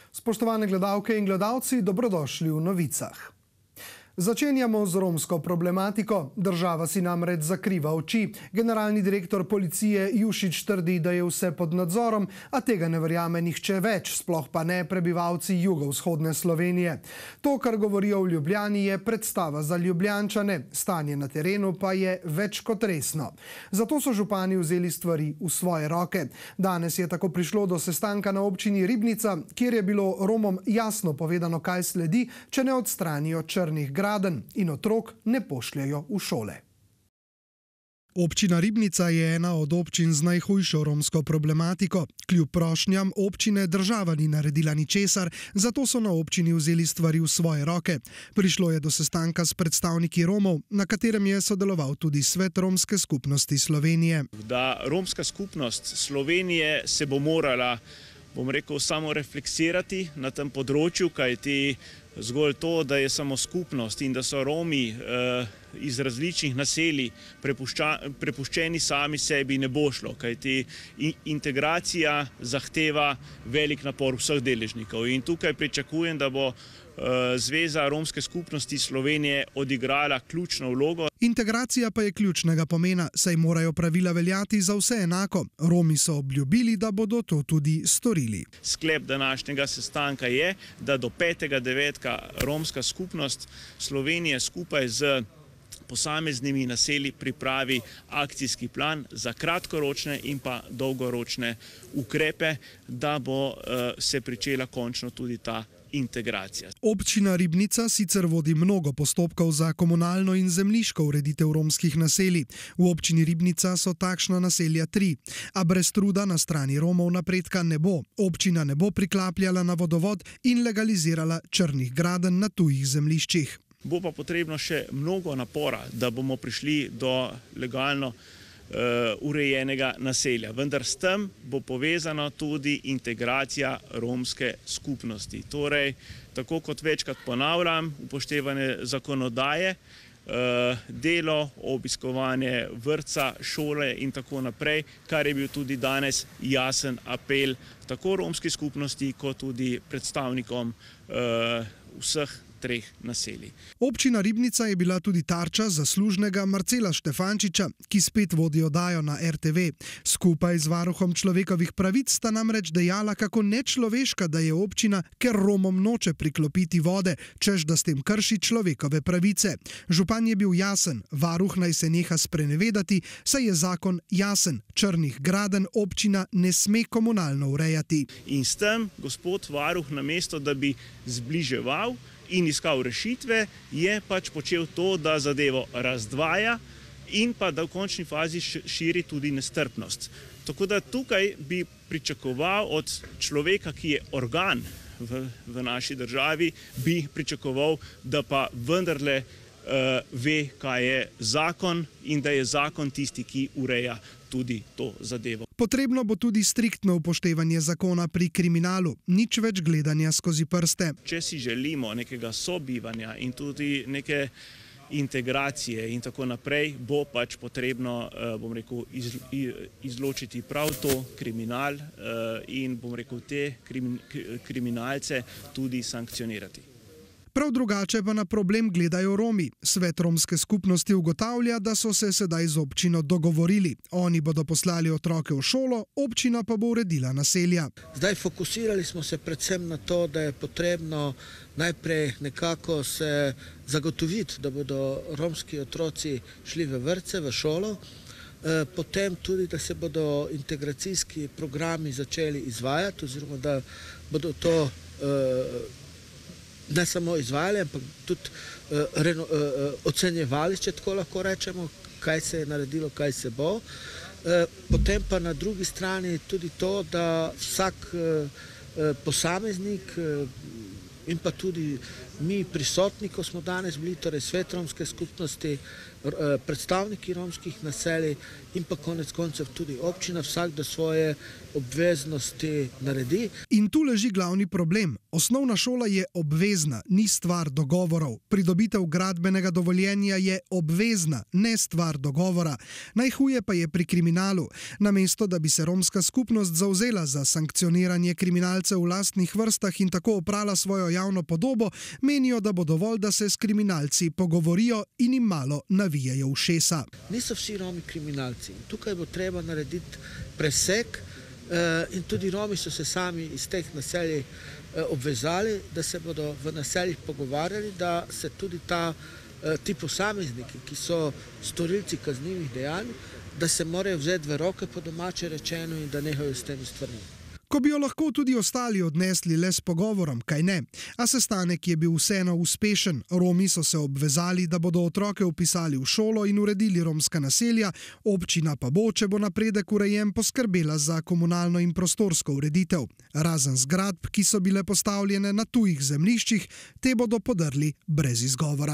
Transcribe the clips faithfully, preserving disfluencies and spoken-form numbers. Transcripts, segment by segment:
Spoštovane gledalke in gledalci, dobrodošli v novicah. Začenjamo z romsko problematiko. Država si namreč zakriva oči. Generalni direktor policije Jušić trdi, da je vse pod nadzorom, a tega ne verjame nihče več, sploh pa ne prebivalci jugovzhodne Slovenije. To, kar govorijo v Ljubljani, je predstava za Ljubljančane, stanje na terenu pa je več kot resno. Zato so župani vzeli stvari v svoje roke. Danes je tako prišlo do sestanka na občini Ribnica, kjer je bilo Romom jasno povedano, kaj sledi, če ne odstranijo črnih gradenj in otrok ne pošljajo v šole. Občina Ribnica je ena od občin z najhujšo romsko problematiko. Kljub prošnjam občine država ni naredila ničesar, zato so na občini vzeli stvari v svoje roke. Prišlo je do sestanka s predstavniki Romov, na katerem je sodeloval tudi Svet romske skupnosti Slovenije. Da romska skupnost Slovenije se bo morala, bom rekel, samo refleksirati na tem področju, kajti zgolj to, da je samo skupnost in da so Romi eh, iz različnih naselij prepušča, prepuščeni sami sebi, ne bo šlo, kajti integracija zahteva velik napor vseh deležnikov. In tukaj pričakujem, da bo eh, Zveza romske skupnosti Slovenije odigrala ključno vlogo. Integracija pa je ključnega pomena, saj morajo pravila veljati za vse enako. Romi so obljubili, da bodo to tudi storili. Sklep današnjega sestanka je, da do petega devetega romska skupnost Slovenije skupaj z posameznimi naselji pripravi akcijski plan za kratkoročne in pa dolgoročne ukrepe, da bo uh, se pričela končno tudi ta integracija. Občina Ribnica sicer vodi mnogo postopkov za komunalno in zemljiško ureditev romskih naselij. V občini Ribnica so takšna naselja tri, a brez truda na strani Romov napredka ne bo. Občina ne bo priklapljala na vodovod in legalizirala črnih gradenj na tujih zemljiščih. Bo pa potrebno še mnogo napora, da bomo prišli do legalno uh, urejenega naselja. Vendar s tem bo povezana tudi integracija romske skupnosti. Torej, tako kot večkrat ponavljam, upoštevanje zakonodaje, uh, delo, obiskovanje vrtca, šole in tako naprej, kar je bil tudi danes jasen apel tako romski skupnosti, kot tudi predstavnikom uh, vseh treh naselij. Občina Ribnica je bila tudi tarča zaslužnega Marcela Štefančiča, ki spet vodi oddajo na er te ve. Skupaj z varuhom človekovih pravic sta namreč dejala, kako nečloveška da je občina, ker Romom noče priklopiti vode, češ da s tem krši človekove pravice. Župan je bil jasen, varuh naj se neha sprenevedati, saj je zakon jasen, črnih gradenj občina ne sme komunalno urejati. In s tem gospod varuh, namesto da bi zbliževal in iskal rešitve, je pač počel to, da zadevo razdvaja in pa da v končni fazi širi tudi nestrpnost. Tako da tukaj bi pričakoval od človeka, ki je organ v, v naši državi, bi pričakoval, da pa vendarle uh, ve, kaj je zakon in da je zakon tisti, ki ureja tudi to zadevo. Potrebno bo tudi striktno upoštevanje zakona pri kriminalu, nič več gledanja skozi prste. Če si želimo nekega sobivanja in tudi neke integracije in tako naprej, bo pač potrebno, bom rekel, iz, izločiti prav to kriminal in, bom rekel, te kriminalce tudi sankcionirati. Prav drugače pa na problem gledajo Romi. Svet romske skupnosti ugotavlja, da so se sedaj z občino dogovorili. Oni bodo poslali otroke v šolo, občina pa bo uredila naselja. Zdaj fokusirali smo se predvsem na to, da je potrebno najprej nekako se zagotoviti, da bodo romski otroci šli v vrtce, v šolo, potem tudi, da se bodo integracijski programi začeli izvajati, oziroma da bodo to ne samo izvajali, ampak tudi uh, reno, uh, ocenjevali, če tako lahko rečemo, kaj se je naredilo, kaj se bo. Uh, potem pa na drugi strani tudi to, da vsak uh, uh, posameznik uh, in pa tudi mi prisotni, ko smo danes bili, torej svet romske skupnosti, predstavniki romskih naselij in pa konec koncev tudi občina, vsak do svoje obveznosti naredi. In tu leži glavni problem. Osnovna šola je obvezna, ni stvar dogovorov. Pridobitev gradbenega dovoljenja je obvezna, ne stvar dogovora. Najhuje pa je pri kriminalu. Namesto, da bi se romska skupnost zavzela za sankcioniranje kriminalcev v lastnih vrstah in tako oprala svojo javno podobo, menijo, da bo dovolj, da se s kriminalci pogovorijo in jim malo navijajo ušesa. Niso vsi Romi kriminalci. Tukaj bo treba narediti presek in tudi Romi so se sami iz teh naselij obvezali, da se bodo v naseljih pogovarjali, da se tudi ta, ti posamezniki, ki so storilci kaznivih dejanj, da se morajo vzeti v roke, po domače rečeno, in da nehajo s temi stvarmi. Ko bi jo lahko tudi ostali odnesli le s pogovorom, kaj ne. A sestanek je bil vseeno uspešen. Romi so se obvezali, da bodo otroke vpisali v šolo in uredili romska naselja, občina pa bo, če bo napredek urejen, poskrbela za komunalno in prostorsko ureditev. Razen zgradb, ki so bile postavljene na tujih zemljiščih, te bodo podrli brez izgovora.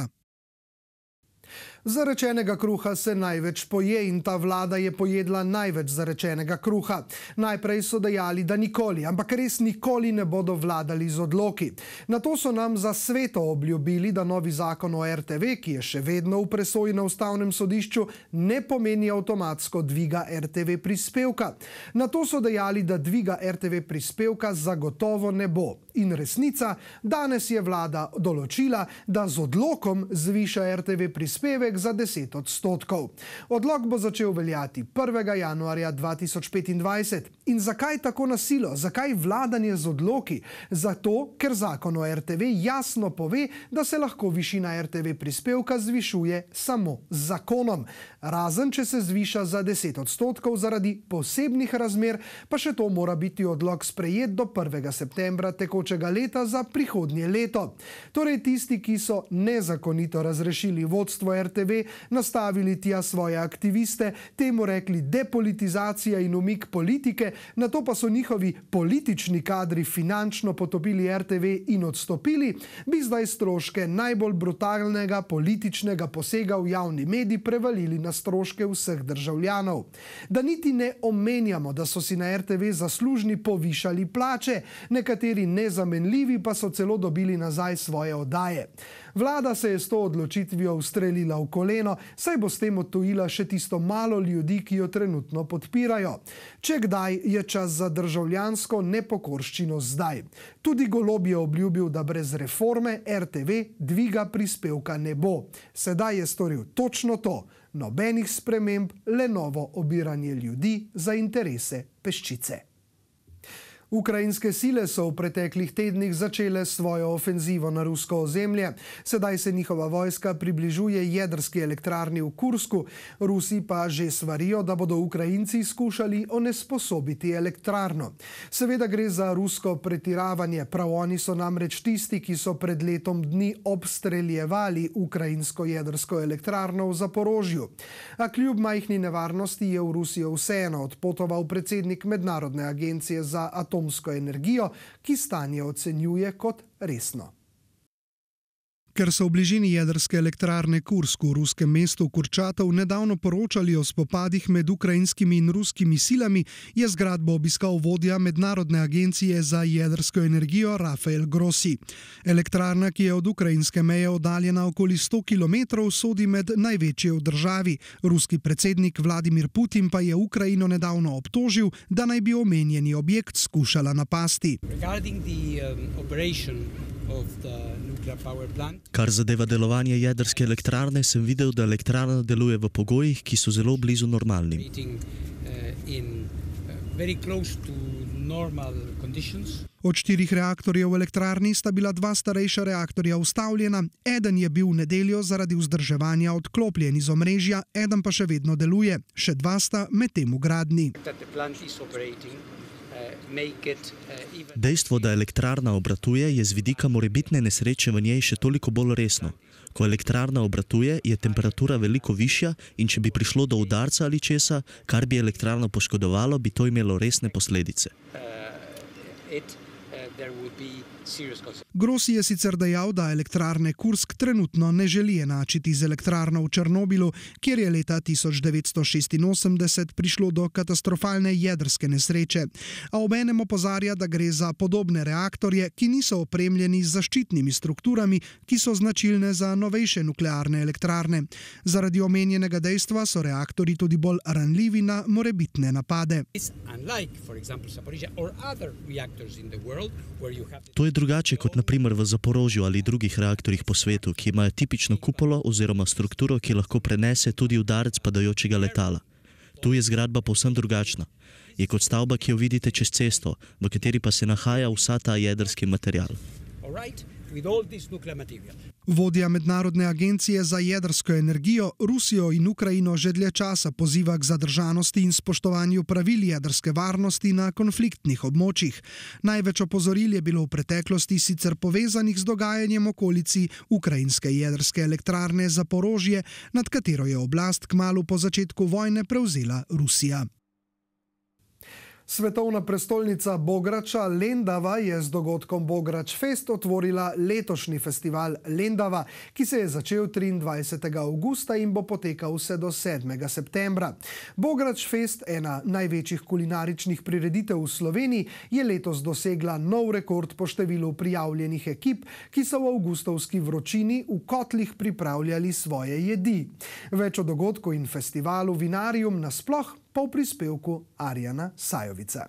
Zarečenega kruha se največ poje in ta vlada je pojedla največ zarečenega kruha. Najprej so dejali, da nikoli, ampak res nikoli ne bodo vladali z odloki. Nato so nam za sveto obljubili, da novi zakon o er te ve, ki je še vedno v presoji na ustavnem sodišču, ne pomeni avtomatsko dviga er te ve prispevka. Nato so dejali, da dviga er te ve prispevka zagotovo ne bo. In resnica, danes je vlada določila, da z odlokom zviša er te ve prispevek za deset odstotkov. Odlok bo začel veljati prvega januarja dva tisoč petindvajset. In zakaj tako na silo? Zakaj vladanje z odloki? Zato, ker zakon o er te ve jasno pove, da se lahko višina er te ve prispevka zvišuje samo z zakonom. Razen, če se zviša za deset odstotkov zaradi posebnih razmer, pa še to mora biti odlok sprejet do prvega septembra tekočega leta za prihodnje leto. Torej tisti, ki so nezakonito razrešili vodstvo er te ve, nastavili tja svoje aktiviste, temu rekli depolitizacija in umik politike, nato pa so njihovi politični kadri finančno potopili er te ve in odstopili, bi zdaj stroške najbolj brutalnega političnega posega v javni medij prevalili na stroške vseh državljanov. Da niti ne omenjamo, da so si na er te ve zaslužni povišali plače, nekateri nezamenljivi pa so celo dobili nazaj svoje oddaje. Vlada se je s to odločitvijo ustrelila v koleno, saj bo s tem odtujila še tisto malo ljudi, ki jo trenutno podpirajo. Če kdaj, je čas za državljansko nepokorščino zdaj. Tudi Golob je obljubil, da brez reforme er te ve dviga prispevka ne bo. Sedaj je storil točno to. Nobenih sprememb, le novo obiranje ljudi za interese peščice. Ukrajinske sile so v preteklih tednih začele svojo ofenzivo na rusko ozemlje. Sedaj se njihova vojska približuje jedrski elektrarni v Kursku. Rusi pa že svarijo, da bodo Ukrajinci skušali onesposobiti elektrarno. Seveda gre za rusko pretiravanje. Prav oni so namreč tisti, ki so pred letom dni obstreljevali ukrajinsko jedrsko elektrarno v Zaporožju. A kljub majhni nevarnosti je v Rusijo vseeno odpotoval predsednik Mednarodne agencije za atomsko energijo, ki stanje ocenjuje kot resno. Ker so v bližini jedrske elektrarne Kursk v ruskem mestu Kurčatov nedavno poročali o spopadih med ukrajinskimi in ruskimi silami, je zgradbo obiskal vodja Mednarodne agencije za jedrsko energijo Rafael Grossi. Elektrarna, ki je od ukrajinske meje oddaljena okoli sto kilometrov, sodi med največje v državi. Ruski predsednik Vladimir Putin pa je Ukrajino nedavno obtožil, da naj bi omenjeni objekt skušala napasti. Kar zadeva delovanje jedrske elektrarne, sem videl, da elektrarna deluje v pogojih, ki so zelo blizu normalnim. Od štirih reaktorjev v elektrarni sta bila dva starejša reaktorja ustavljena, eden je bil v nedeljo zaradi vzdrževanja odklopljen iz omrežja, eden pa še vedno deluje, še dva sta medtem v gradnji. Dejstvo, da elektrarna obratuje, je z vidika morebitne nesreče v njej še toliko bolj resno. Ko elektrarna obratuje, je temperatura veliko višja in če bi prišlo do udarca ali česa, kar bi elektrarno poškodovalo, bi to imelo resne posledice. Grossi je sicer dejal, da elektrarne Kursk trenutno ne želi enačiti z elektrarno v Černobilu, kjer je leta tisoč devetsto šestinosemdeset prišlo do katastrofalne jedrske nesreče. A obenem opozarja, da gre za podobne reaktorje, ki niso opremljeni z zaščitnimi strukturami, ki so značilne za novejše nuklearne elektrarne. Zaradi omenjenega dejstva so reaktorji tudi bolj ranljivi na morebitne napade. To je drugače kot na primer v Zaporožju ali drugih reaktorjih po svetu, ki imajo tipično kupolo oziroma strukturo, ki lahko prenese tudi udarec padajočega letala. Tu je zgradba povsem drugačna. Je kot stavba, ki jo vidite čez cesto, v kateri pa se nahaja vsa ta jedrski material. Vodja Mednarodne agencije za jedrsko energijo Rusijo in Ukrajino že dlje časa poziva k zadržanosti in spoštovanju pravil jedrske varnosti na konfliktnih območjih. Največ opozoril je bilo v preteklosti sicer povezanih z dogajanjem okolici ukrajinske jedrske elektrarne Zaporožje, nad katero je oblast kmalu po začetku vojne prevzela Rusija. Svetovna prestolnica Bograča Lendava je z dogodkom Bograč Fest otvorila letošnji festival Lendava, ki se je začel triindvajsetega avgusta in bo potekal vse do sedmega septembra. Bograč Fest, ena največjih kulinaričnih prireditev v Sloveniji, je letos dosegla nov rekord po številu prijavljenih ekip, ki so v avgustovski vročini v kotlih pripravljali svoje jedi. Več o dogodku in festivalu Vinarium nasploh pa v prispevku Arjana Sajovica.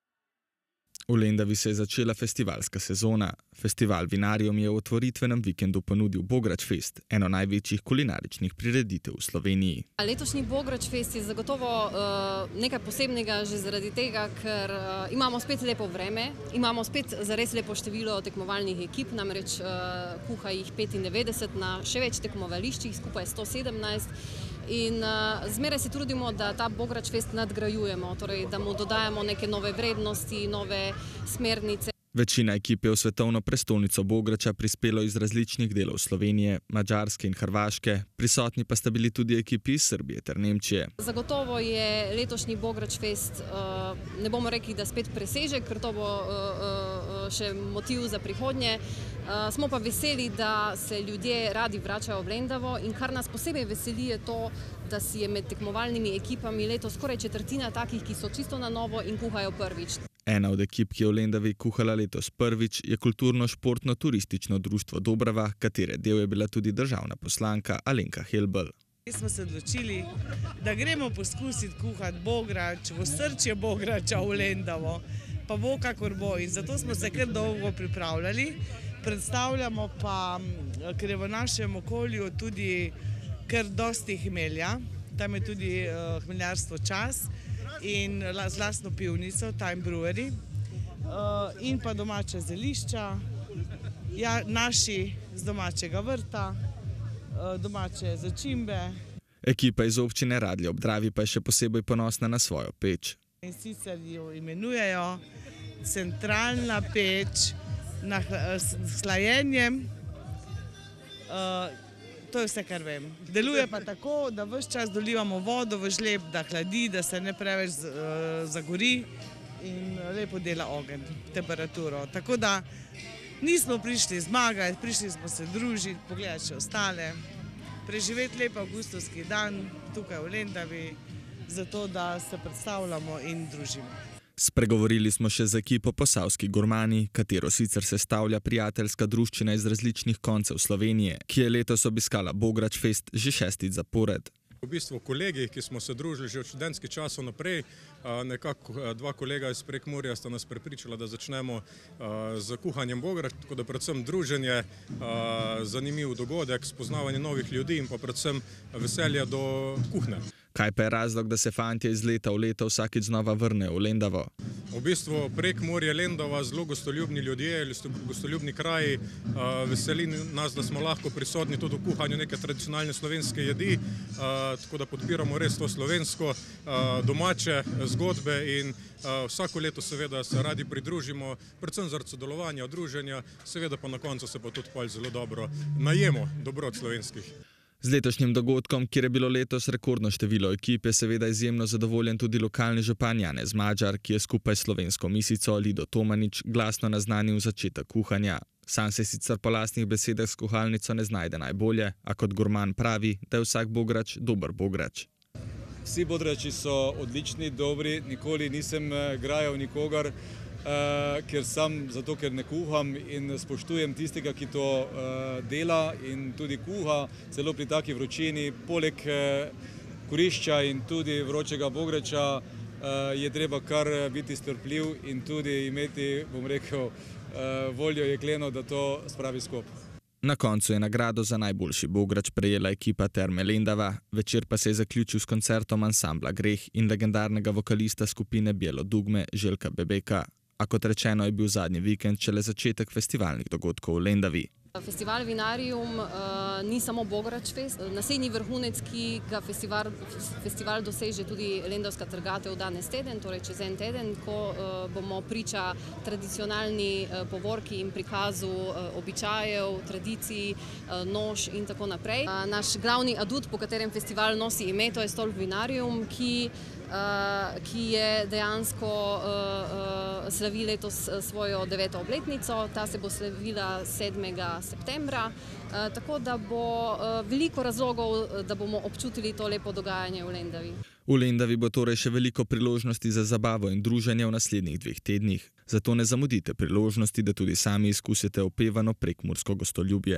V Lendavi se je začela festivalska sezona. Festival Vinarium je v otvoritvenem vikendu ponudil Bograč Fest, eno največjih kulinaričnih prireditev v Sloveniji. Letošnji Bograč Fest je zagotovo uh, nekaj posebnega že zaradi tega, ker uh, imamo spet lepo vreme, imamo spet zares lepo število tekmovalnih ekip, namreč uh, kuha jih petindevetdeset na še več tekmovališčih, skupaj sto sedemnajst. In uh, zmeraj se trudimo, da ta Bograč Fest nadgrajujemo, torej da mu dodajamo neke nove vrednosti, nove smernice. Večina ekip je v svetovno prestolnico Bograča prispelo iz različnih delov Slovenije, Madžarske in Hrvaške, prisotni pa sta bili tudi ekipi iz Srbije ter Nemčije. Zagotovo je letošnji Bograč Fest, uh, ne bomo rekli, da spet presežek, ker to bo uh, uh, še motiv za prihodnje. Uh, smo pa veseli, da se ljudje radi vračajo v Lendavo in kar nas posebej veseli je to, da si je med tekmovalnimi ekipami letos skoraj četrtina takih, ki so čisto na novo in kuhajo prvič. Ena od ekip, ki je v Lendavi kuhala letos prvič, je kulturno-športno-turistično društvo Dobrava, katere del je bila tudi državna poslanka Alenka Helbl. Smo se odločili, da gremo poskusiti kuhati Bograč, v osrčje Bograča v Lendavo, pa bo kakor bo. In zato smo se kar dolgo pripravljali. Predstavljamo pa, ker je v našem okolju tudi kar dosti hmelja, tam je tudi uh, hmeljarstvo Čas in z lastno pivnico, Time Brewery, uh, in pa domača zelišča, ja, naši z domačega vrta, uh, domače začimbe. Ekipa iz občine Radlje ob Dravi pa je še posebej ponosna na svojo peč. In sicer jo imenujejo centralna peč na, s, s hlajenjem. Uh, To je vse, kar vem. Deluje pa tako, da ves čas dolivamo vodo v žleb, da hladi, da se ne preveč uh, zagori in lepo dela ogenj, temperaturo. Tako da nismo prišli zmagati, prišli smo se družiti, pogledati še ostale, preživeti lep avgustovski dan tukaj v Lendavi, zato da se predstavljamo in družimo. Spregovorili smo še z ekipo Posavski gurmani, katero sicer sestavlja prijateljska druščina iz različnih koncev Slovenije, ki je letos obiskala Bograč Fest že šestič zapored. V bistvu kolegi, ki smo se družili že od študentskih časov naprej, nekako dva kolega iz Prekmurja sta nas prepričala, da začnemo z kuhanjem Bograč, tako da predvsem druženje, zanimiv dogodek, spoznavanje novih ljudi in pa predvsem veselje do kuhne. Kaj pa je razlog, da se fantje iz leta v leto vsakič znova vrnejo v Lendavo? V bistvu Prekmurje, Lendava, zelo gostoljubni ljudje, gostoljubni kraji. Veseli nas, da smo lahko prisotni tudi v kuhanju neke tradicionalne slovenske jedi, tako da podpiramo res to slovensko, domače zgodbe in vsako leto seveda se radi pridružimo, predvsem zaradi sodelovanja, druženja, seveda pa na koncu se pa tudi zelo dobro najemo dobrot slovenskih. Z letošnjim dogodkom, kjer je bilo letos rekordno število ekip, je seveda izjemno zadovoljen tudi lokalni župan Janez Madžar, ki je skupaj s slovensko misico Lido Tomanič glasno naznanil začetek kuhanja. Sam se sicer po lastnih besedah s kuhalnico ne znajde najbolje, a kot gurman pravi, da je vsak bograč dober bograč. Vsi bograči so odlični, dobri, nikoli nisem grajal nikogar, Uh, ker sam, zato ker ne kuham in spoštujem tistega, ki to uh, dela in tudi kuha, celo pri taki vročini. Poleg uh, kurišča in tudi vročega bograča uh, je treba kar biti strpljiv in tudi imeti, bom rekel, uh, voljo jekleno, da to spravi skop. Na koncu je nagrado za najboljši bograč prejela ekipa Terme Lendava, večer pa se je zaključil s koncertom ansambla Greh in legendarnega vokalista skupine Bijelo dugme Željka Bebeka. A kot rečeno je bil zadnji vikend šele začetek festivalnih dogodkov v Lendavi. Festival Vinarium uh, ni samo bograč fest. Naslednji vrhunec, ki ga festival, festival doseže tudi Lendavska trgatev danes teden, torej čez en teden, ko uh, bomo priča tradicionalni uh, povorki in prikazu uh, običajev, tradicij, uh, noš in tako naprej. Uh, naš glavni adut, po katerem festival nosi ime, to je Stolp Vinarium, ki Uh, ki je dejansko uh, uh, slavi letos svojo deveto obletnico. Ta se bo slavila sedmega septembra, uh, tako da bo uh, veliko razlogov, da bomo občutili to lepo dogajanje v Lendavi. V Lendavi bo torej še veliko priložnosti za zabavo in druženje v naslednjih dveh tednih. Zato ne zamudite priložnosti, da tudi sami izkusite opevano prekmursko gostoljubje.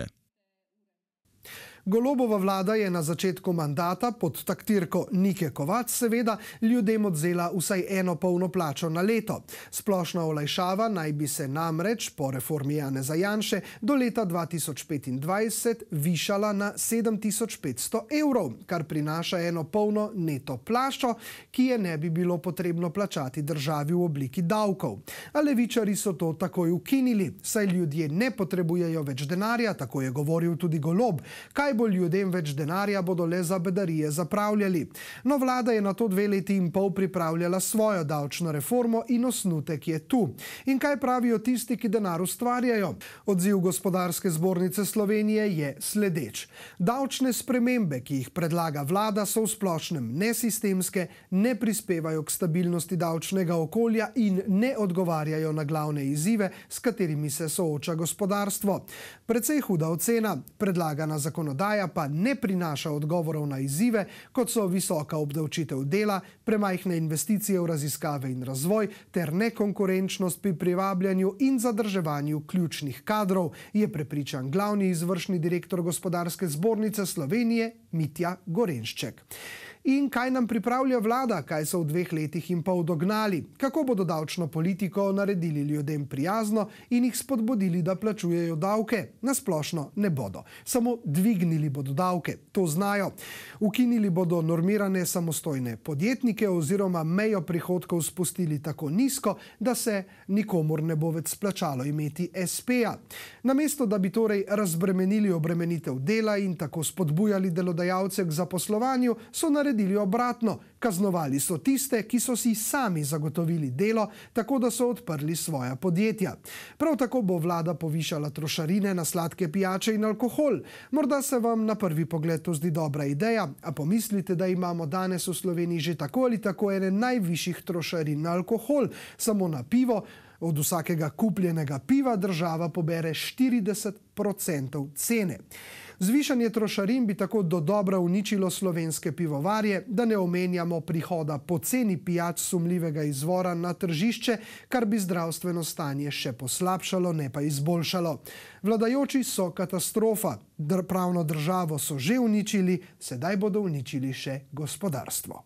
Golobova vlada je na začetku mandata pod taktirko Nike Kovač seveda ljudem odvzela vsaj eno polno plačo na leto. Splošna olajšava naj bi se namreč po reformi Janeza Janše do leta dva tisoč petindvajset višala na sedem tisoč petsto evrov, kar prinaša eno polno neto plačo, ki je ne bi bilo potrebno plačati državi v obliki davkov. A levičarji so to takoj ukinili, saj ljudje ne potrebujejo več denarja, tako je govoril tudi Golob. Kaj bo ljudem več denarja, bodo le za bedarije zapravljali. No, vlada je na to dve leti in pol pripravljala svojo davčno reformo in osnutek je tu. In kaj pravijo tisti, ki denar ustvarjajo? Odziv Gospodarske zbornice Slovenije je sledeč. Davčne spremembe, ki jih predlaga vlada, so v splošnem nesistemske, ne prispevajo k stabilnosti davčnega okolja in ne odgovarjajo na glavne izzive, s katerimi se sooča gospodarstvo. Precej huda ocena, predlagana zakonodaja pa ne prinaša odgovorov na izzive, kot so visoka obdavčitev dela, premajhne investicije v raziskave in razvoj ter nekonkurenčnost pri privabljanju in zadrževanju ključnih kadrov, je prepričan glavni izvršni direktor Gospodarske zbornice Slovenije Mitja Gorenšček. In kaj nam pripravlja vlada, kaj so v dveh letih in pol dognali, kako bodo davčno politiko naredili ljudem prijazno in jih spodbudili, da plačujejo davke? Nasplošno ne bodo. Samo dvignili bodo davke, to znajo. Ukinili bodo normirane samostojne podjetnike oziroma mejo prihodkov spustili tako nizko, da se nikomur ne bo več splačalo imeti es pe-ja. Namesto, da bi torej razbremenili obremenitev dela in tako spodbujali delodajalce k zaposlovanju, so naredili obratno, kaznovali so tiste, ki so si sami zagotovili delo, tako da so odprli svoja podjetja. Prav tako bo vlada povišala trošarine na sladke pijače in alkohol. Morda se vam na prvi pogled to zdi dobra ideja, a pomislite, da imamo danes v Sloveniji že tako ali tako ene najvišjih trošarin na alkohol. Samo na pivo, od vsakega kupljenega piva država pobere štirideset procentov cene. Zvišanje trošarin bi tako dodobra uničilo slovenske pivovarje, da ne omenjamo prihoda poceni pijač sumljivega izvora na tržišče, kar bi zdravstveno stanje še poslabšalo, ne pa izboljšalo. Vladajoči so katastrofa, pravno državo so že uničili, sedaj bodo uničili še gospodarstvo.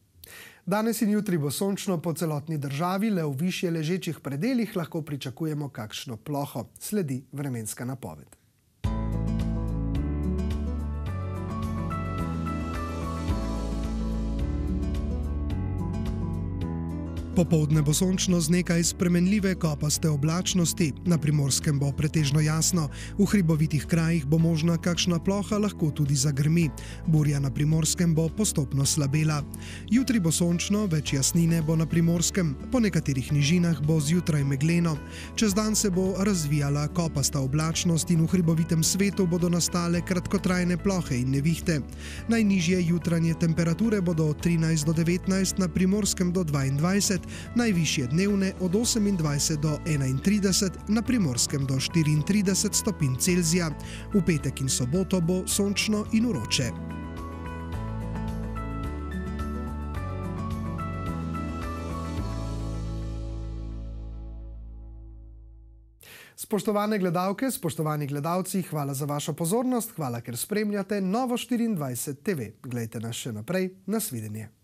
Danes in jutri bo sončno po celotni državi, le v višje ležečih predelih lahko pričakujemo kakšno ploho. Sledi vremenska napoved. Popoldne bo sončno z nekaj spremenljive kopaste oblačnosti, na Primorskem bo pretežno jasno, v hribovitih krajih bo možna kakšna ploha, lahko tudi zagrmi. Burja na Primorskem bo postopno slabela. Jutri bo sončno, več jasnine bo na Primorskem, po nekaterih nižinah bo zjutraj megleno. Čez dan se bo razvijala kopasta oblačnost in v hribovitem svetu bodo nastale kratkotrajne plohe in nevihte. Najnižje jutranje temperature bodo od trinajst do devetnajst, na Primorskem do dvaindvajset, najvišje dnevne od osemindvajset do enaintrideset, na Primorskem do štiriintrideset stopinj Celzija. V petek in soboto bo sončno in vroče. Spoštovane gledalke, spoštovani gledalci, hvala za vašo pozornost, hvala, ker spremljate Novo štiriindvajset T V. Glejte nas še naprej, nasvidenje.